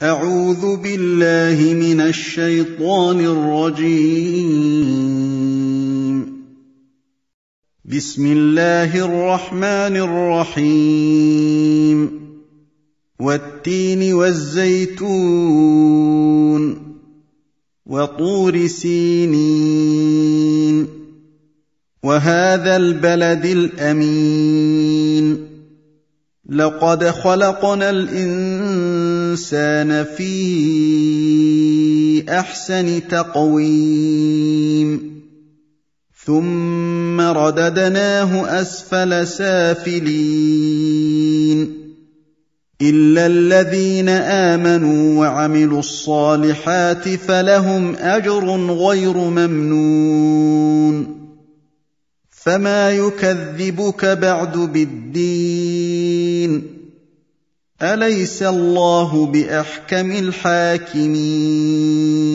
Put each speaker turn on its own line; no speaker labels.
أعوذ بالله من الشيطان الرجيم. بسم الله الرحمن الرحيم. والتين والزيتون وطور سينين وهذا البلد الأمين لقد خلقنا الإنسان في أحسن تقويم ثم رددناه أسفل سافلين إلا الذين آمنوا وعملوا الصالحات فلهم أجر غير ممنون فما يكذبك بعد بالدين أليس الله بأحكم الحاكمين